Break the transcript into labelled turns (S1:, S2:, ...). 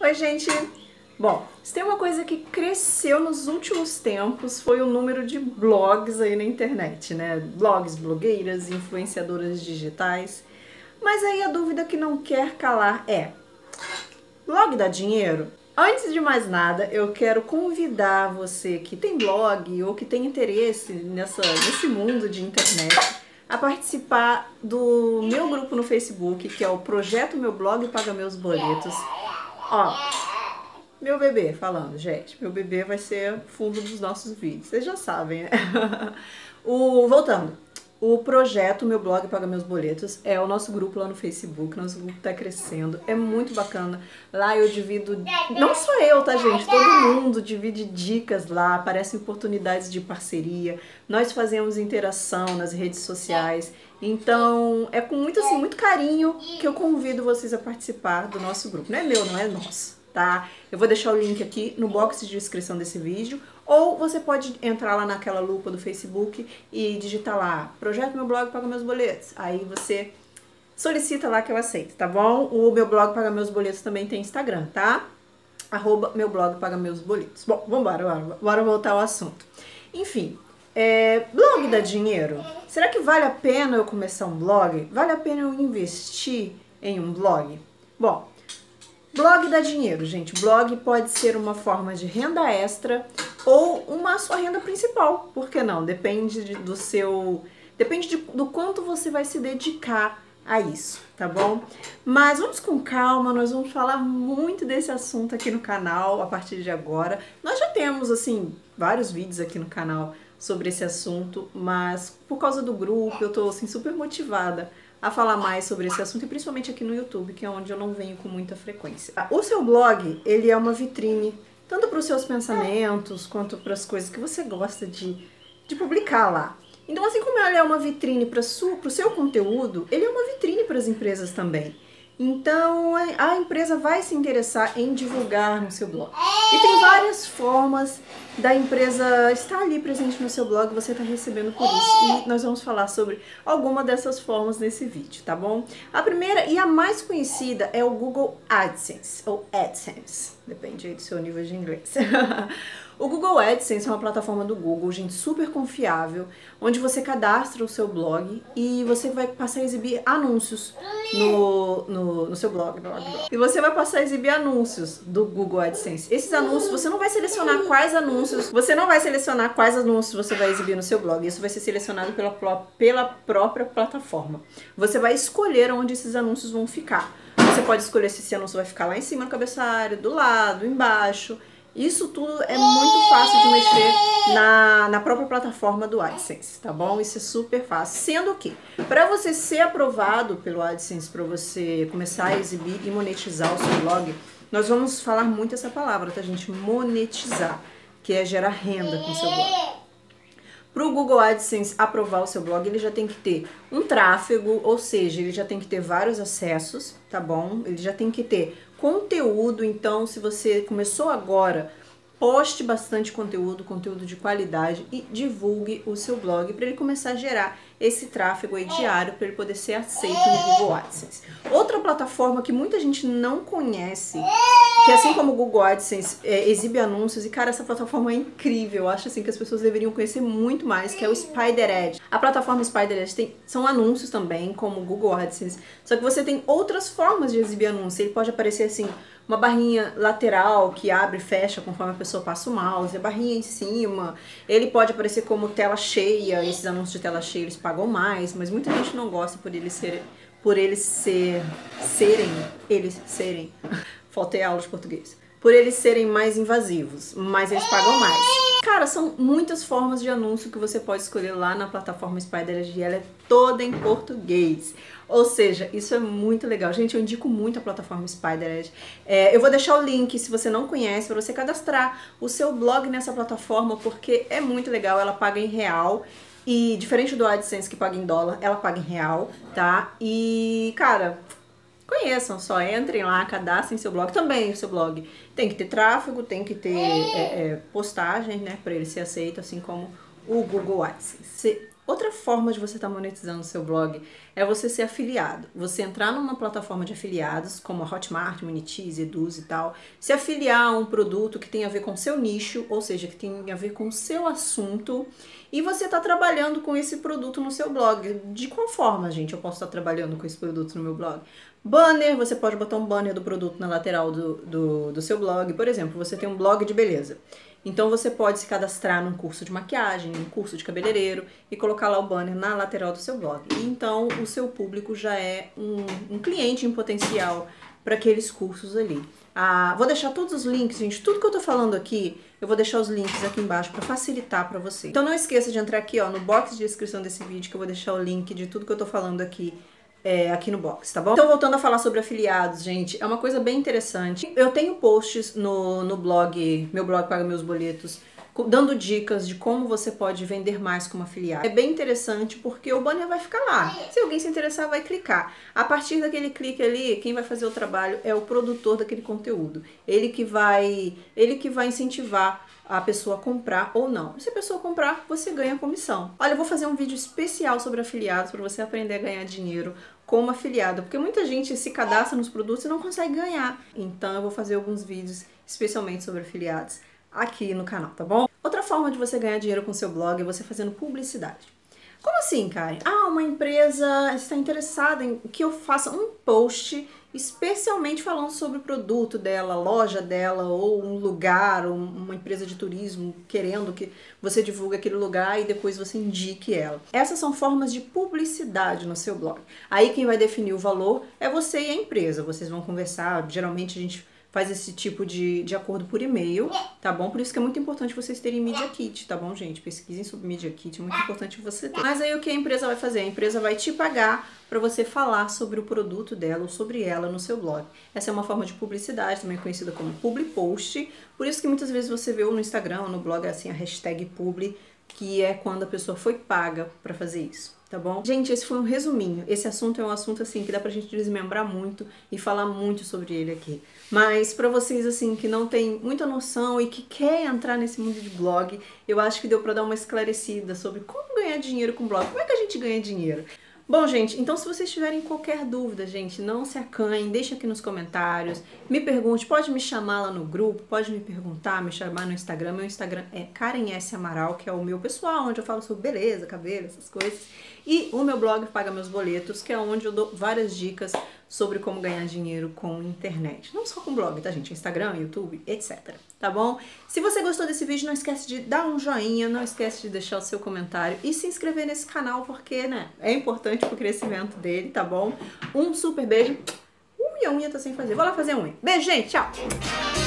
S1: Oi, gente! Bom, se tem uma coisa que cresceu nos últimos tempos foi o número de blogs aí na internet, né? Blogs, blogueiras, influenciadoras digitais. Mas aí a dúvida que não quer calar é: blog dá dinheiro? Antes de mais nada, eu quero convidar você que tem blog ou que tem interesse nesse mundo de internet a participar do meu grupo no Facebook, que é o Projeto Meu Blog Paga Meus Boletos. Ó, meu bebê falando, gente, meu bebê vai ser fundo dos nossos vídeos, vocês já sabem, né? Voltando, o projeto Meu Blog Paga Meus Boletos é o nosso grupo lá no Facebook, nosso grupo tá crescendo, é muito bacana. Lá eu divido, não só eu, tá, gente? Todo mundo divide dicas lá, aparecem oportunidades de parceria, nós fazemos interação nas redes sociais. Então, é com muito, assim, muito carinho que eu convido vocês a participar do nosso grupo. Não é meu, não é nosso, tá? Eu vou deixar o link aqui no box de descrição desse vídeo, ou você pode entrar lá naquela lupa do Facebook e digitar lá, Projeto Meu Blog Paga Meus Boletos. Aí você solicita lá que eu aceito, tá bom? O Meu Blog Paga Meus Boletos também tem Instagram, tá? @meu blog paga meus boletos. Bom, bora voltar ao assunto. Enfim, blog dá dinheiro? Será que vale a pena eu começar um blog? Vale a pena eu investir em um blog? Bom, blog dá dinheiro, gente. Blog pode ser uma forma de renda extra ou uma sua renda principal. Por que não? Depende do quanto você vai se dedicar a isso, tá bom? Mas vamos com calma, nós vamos falar muito desse assunto aqui no canal a partir de agora. Nós já temos, assim, vários vídeos aqui no canal sobre esse assunto, mas por causa do grupo eu tô, assim, super motivada a falar mais sobre esse assunto, e principalmente aqui no YouTube, que é onde eu não venho com muita frequência. O seu blog, ele é uma vitrine, tanto para os seus pensamentos, quanto para as coisas que você gosta de publicar lá. Então, assim como ele é uma vitrine para o seu conteúdo, ele é uma vitrine para as empresas também. Então, a empresa vai se interessar em divulgar no seu blog. E tem várias formas da empresa estar ali presente no seu blog, você está recebendo por isso. E nós vamos falar sobre alguma dessas formas nesse vídeo, tá bom? A primeira e a mais conhecida é o Google AdSense, ou AdSense, depende aí do seu nível de inglês. O Google AdSense é uma plataforma do Google, gente, super confiável, onde você cadastra o seu blog e você vai passar a exibir anúncios no seu blog. E você vai passar a exibir anúncios do Google AdSense. Esses anúncios, você não vai selecionar quais anúncios você vai exibir no seu blog. Isso vai ser selecionado pela própria plataforma. Você vai escolher onde esses anúncios vão ficar. Você pode escolher se esse anúncio vai ficar lá em cima no cabeçalho, do lado, embaixo. Isso tudo é muito fácil de mexer na própria plataforma do AdSense, tá bom? Isso é super fácil. Sendo que, para você ser aprovado pelo AdSense, para você começar a exibir e monetizar o seu blog, nós vamos falar muito essa palavra, tá, gente? Monetizar, que é gerar renda com o seu blog. Para o Google AdSense aprovar o seu blog, ele já tem que ter um tráfego, ou seja, ele já tem que ter vários acessos, tá bom? Ele já tem que ter conteúdo, então se você começou agora, poste bastante conteúdo de qualidade e divulgue o seu blog para ele começar a gerar esse tráfego aí diário para ele poder ser aceito no Google AdSense. Outra plataforma que muita gente não conhece, que assim como o Google AdSense exibe anúncios, e cara, essa plataforma é incrível, eu acho assim que as pessoas deveriam conhecer muito mais, que é o SpiderAds. A plataforma SpiderAds são anúncios também, como o Google AdSense, só que você tem outras formas de exibir anúncio. Ele pode aparecer assim, uma barrinha lateral que abre e fecha conforme a pessoa passa o mouse, a barrinha em cima, ele pode aparecer como tela cheia, esses anúncios de tela cheia eles pagam mais, mas muita gente não gosta por eles serem, faltei aula de português, por eles serem mais invasivos, mas eles pagam mais. Cara, são muitas formas de anúncio que você pode escolher lá na plataforma SpiderAds e ela é toda em português. Ou seja, isso é muito legal. Gente, eu indico muito a plataforma SpiderAds. Eu vou deixar o link, se você não conhece, para você cadastrar o seu blog nessa plataforma, porque é muito legal, ela paga em real. E diferente do AdSense que paga em dólar, ela paga em real, tá? E, cara, conheçam, só entrem lá, cadastrem seu blog. Também o seu blog tem que ter tráfego, tem que ter postagem, né, para ele ser aceito, assim como o Google AdSense. Outra forma de você estar monetizando o seu blog é você ser afiliado. Você entrar numa plataforma de afiliados, como a Hotmart, Monetize, Eduz e tal, se afiliar a um produto que tem a ver com o seu nicho, ou seja, que tem a ver com o seu assunto, e você está trabalhando com esse produto no seu blog. De qual forma, gente, eu posso estar trabalhando com esse produto no meu blog? Banner, você pode botar um banner do produto na lateral do seu blog. Por exemplo, você tem um blog de beleza. Então você pode se cadastrar num curso de maquiagem, num curso de cabeleireiro e colocar lá o banner na lateral do seu blog. E então o seu público já é um cliente em potencial para aqueles cursos ali. Vou deixar todos os links, gente, tudo que eu tô falando aqui, eu vou deixar os links aqui embaixo para facilitar para você. Então não esqueça de entrar aqui, ó, no box de descrição desse vídeo, que eu vou deixar o link de tudo que eu tô falando aqui. Aqui no box, tá bom? Então, voltando a falar sobre afiliados, gente, é uma coisa bem interessante. Eu tenho posts no blog, meu blog Paga Meus Boletos, dando dicas de como você pode vender mais como afiliado. É bem interessante porque o banner vai ficar lá. Se alguém se interessar, vai clicar. A partir daquele clique ali, quem vai fazer o trabalho é o produtor daquele conteúdo. Ele que vai incentivar a pessoa a comprar ou não. Se a pessoa comprar, você ganha comissão. Olha, eu vou fazer um vídeo especial sobre afiliados para você aprender a ganhar dinheiro como afiliado, porque muita gente se cadastra nos produtos e não consegue ganhar. Então eu vou fazer alguns vídeos especialmente sobre afiliados aqui no canal, tá bom? Outra forma de você ganhar dinheiro com seu blog é você fazendo publicidade. Como assim, Karen? Uma empresa está interessada em que eu faça um post especialmente falando sobre o produto dela, a loja dela, ou um lugar, ou uma empresa de turismo querendo que você divulgue aquele lugar e depois você indique ela. Essas são formas de publicidade no seu blog. Aí quem vai definir o valor é você e a empresa. Vocês vão conversar, geralmente a gente faz esse tipo de acordo por e-mail, tá bom? Por isso que é muito importante vocês terem Media Kit, tá bom, gente? Pesquisem sobre Media Kit, é muito importante você ter. Mas aí o que a empresa vai fazer? A empresa vai te pagar para você falar sobre o produto dela ou sobre ela no seu blog. Essa é uma forma de publicidade, também conhecida como public post. Por isso que muitas vezes você vê no Instagram ou no blog assim a hashtag publi, que é quando a pessoa foi paga para fazer isso. Tá bom? Gente, esse foi um resuminho. Esse assunto é um assunto, assim, que dá pra gente desmembrar muito e falar muito sobre ele aqui. Mas pra vocês, assim, que não tem muita noção e que quer entrar nesse mundo de blog, eu acho que deu pra dar uma esclarecida sobre como ganhar dinheiro com blog. Como é que a gente ganha dinheiro? Bom, gente, então se vocês tiverem qualquer dúvida, gente, não se acanhem, deixa aqui nos comentários, me pergunte, pode me chamar lá no grupo, pode me perguntar, me chamar no Instagram. Meu Instagram é Karen S. Amaral, que é o meu pessoal, onde eu falo sobre beleza, cabelo, essas coisas. E o meu blog Paga Meus Boletos, que é onde eu dou várias dicas sobre como ganhar dinheiro com internet. Não só com blog, tá, gente? Instagram, YouTube, etc. Tá bom? Se você gostou desse vídeo, não esquece de dar um joinha, não esquece de deixar o seu comentário e se inscrever nesse canal, porque, né, é importante pro crescimento dele, tá bom? Um super beijo. E a unha tá sem fazer. Vou lá fazer a unha. Beijo, gente. Tchau.